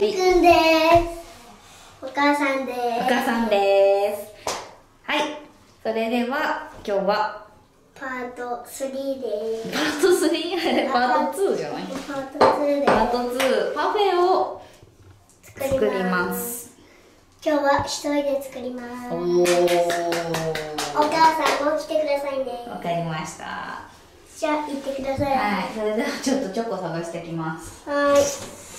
くんです。お母さんです。 お母さんです。はい。それでは今日はパート3です。 パート 3？ パート2じゃない？ パート2です。 パート2、パフェを作ります。 今日は一人で作ります。 おー。 お母さんも来てくださいね。 わかりました。 じゃあ行ってください。 はい。それではちょっとチョコ探してきます。 はい。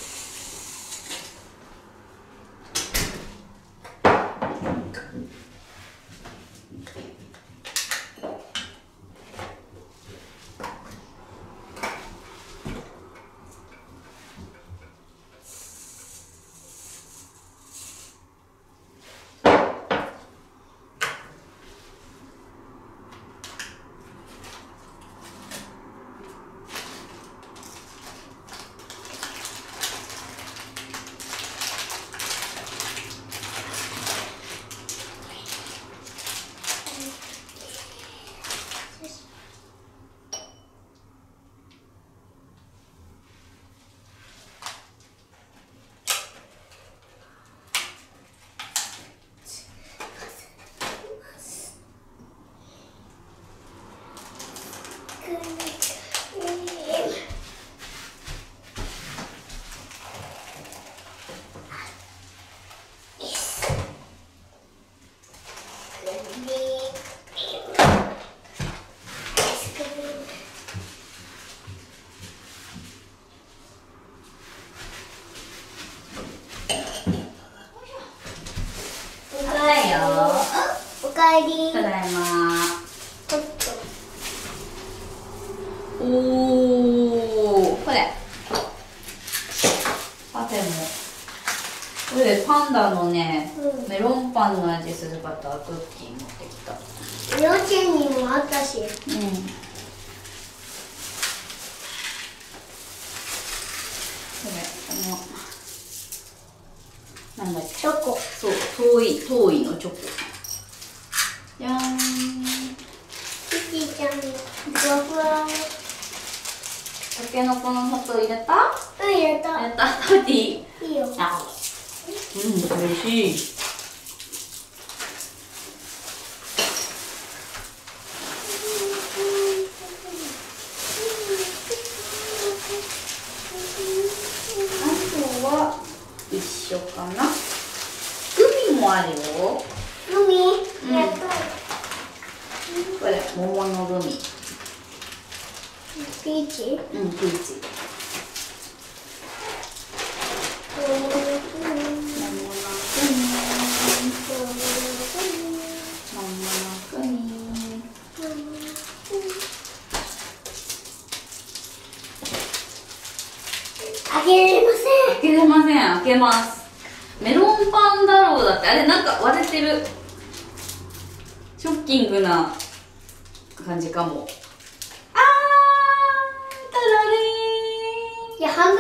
おかえり。 ただいま。 ちょっと。 おー。これ。パフェも。これパンダのね、メロンパンの味するバタークッキー持ってきた。 幼稚園にもあったし。 うん。これ、なんだっけ。 チョコ。 そう、遠いのチョコ。じゃーん。 キティちゃん、ふわふわ。 たけのこの砂糖入れた？ 入れた。 入れた。食べていい？ いいよ。 あ、うん、美味しい。あとは一緒かな。グミもあるよ。 グミ？やった。 これ桃のグミ。 ピーチ？ うん、ピーチ。桃のグミ。 開けれません。 開けれません。開けます。メロンパンだろうだって。あれなんか割れてる。ショッキングな感じかも。あー、たられー。 いや、半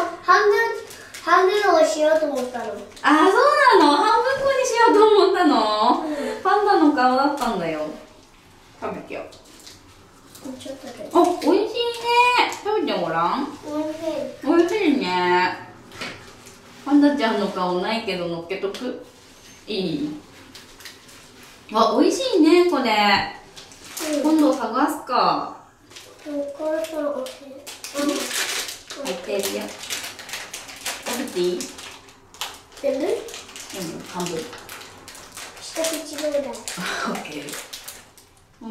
分をしようと思ったの。 あー、そうなの。半分こにしようと思ったの、パンダの顔だったんだよ。食べてよ。 ちょっとだけ。 あ、美味しいね。食べてごらん。 おいしい。 美味しいね。パンダちゃんの顔ないけど乗っけとく。いい？あ、美味しいね、これ。今度探すか。 お母さん、おいしい。 入ってるよ。食べていい？ 全部？ 半分。 一口ぐらい。 オッケー。うん。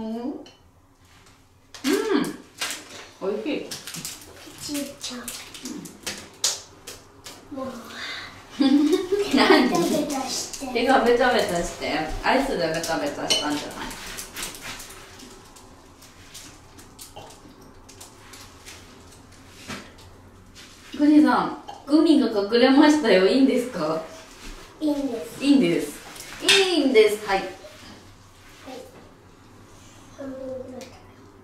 美味しい。 ちいちゃん。もう。 何？ ベタベタして。 手がベタベタして、アイスでベタベタしたんじゃない？くにさん、グミが隠れましたよ。いいんですか？ いいんです。 いいんです。いいんです。はい。 半分ぐらい。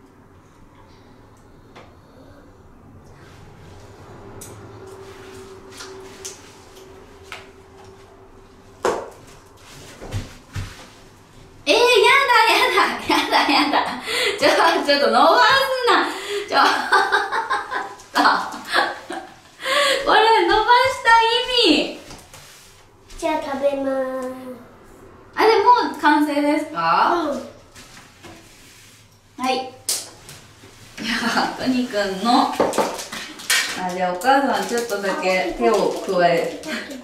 やだ。ちょっと伸ばすな。これ伸ばした意味。 んの。じゃあお母さんちょっとだけ手を加え。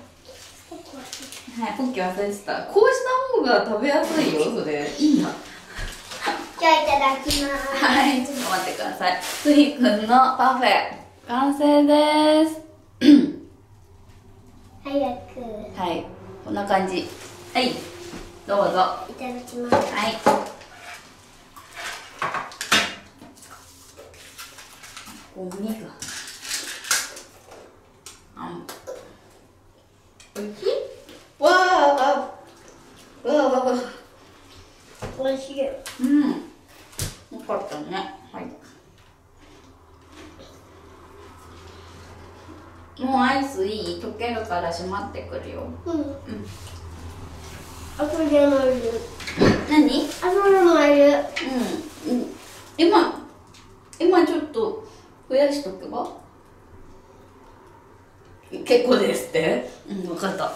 はい、ポッキー忘れてた。こうした方が食べやすいよ、それ。いいんだ。 じゃあいただきます。 はい、ちょっと待ってください。スイくんのパフェ、完成です。 早く。 はい、こんな感じ。はい、どうぞ。 いただきます。 はい。ゴミが。おいしい。わあ。 おいしい。 うん。よかったね。はい。もうアイスいい？溶けるから閉まってくるよ。 うん。あとでもいる。 何？ あとでもいる。 うん。今ちょっと増やしとけば？結構ですって？うん、分かった。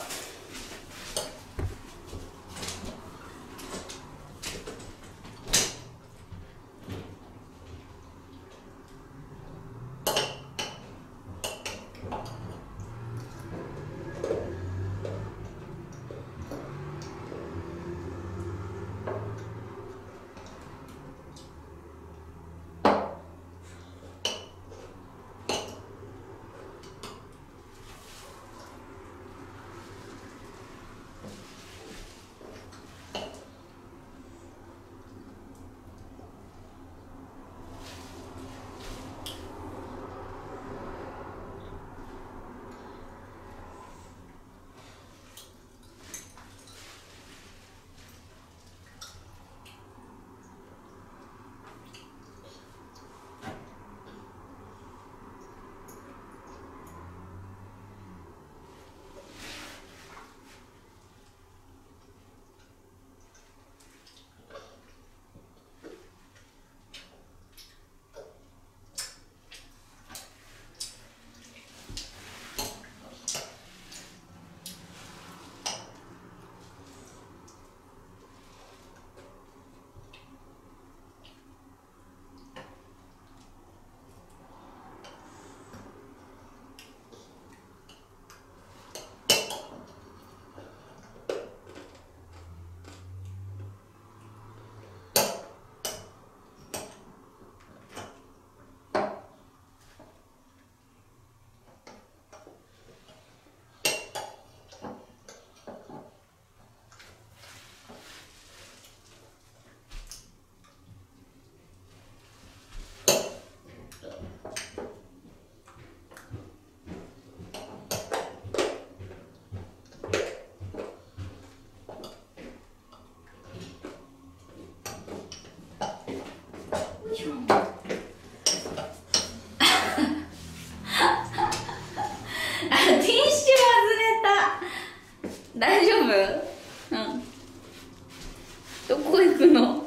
大丈夫？うん。どこ行くの？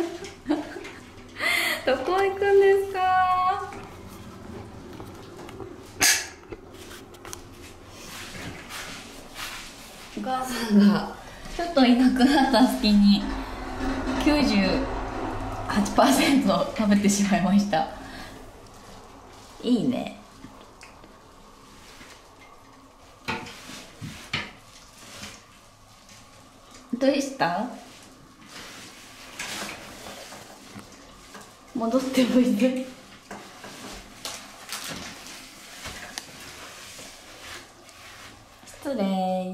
どこ行くんですか？お母さんがちょっといなくなった隙に98% 食べてしまいました。いいね。どうした？戻っておいで。失礼。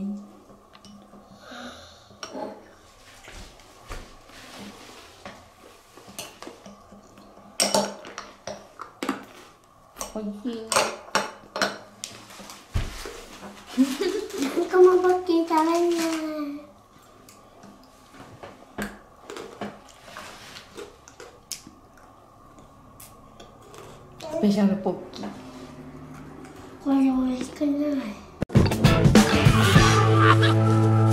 おいしい。 なんかもポッキー食べんね。 スペシャルポッキー。 これ美味しくない。